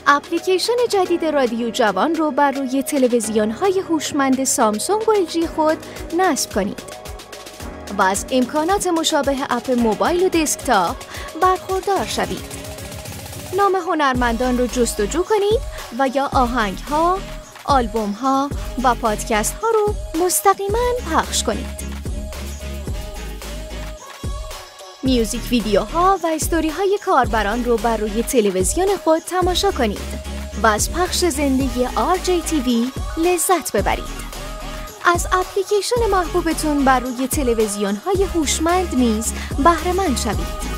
اپلیکیشن جدید رادیو جوان رو بر روی تلویزیون‌های هوشمند سامسونگ و LG خود نصب کنید و از امکانات مشابه اپ موبایل و دسکتاپ برخوردار شوید. نام هنرمندان رو جستجو کنید و یا آهنگ‌ها، آلبوم‌ها و پادکست‌ها رو مستقیما پخش کنید. میوزیک ویدیوها و استوری‌های کاربران رو بر روی تلویزیون خود تماشا کنید و از پخش زنده RJTV لذت ببرید. از اپلیکیشن محبوبتون بر روی تلویزیون‌های هوشمند نیز بهره‌مند شوید.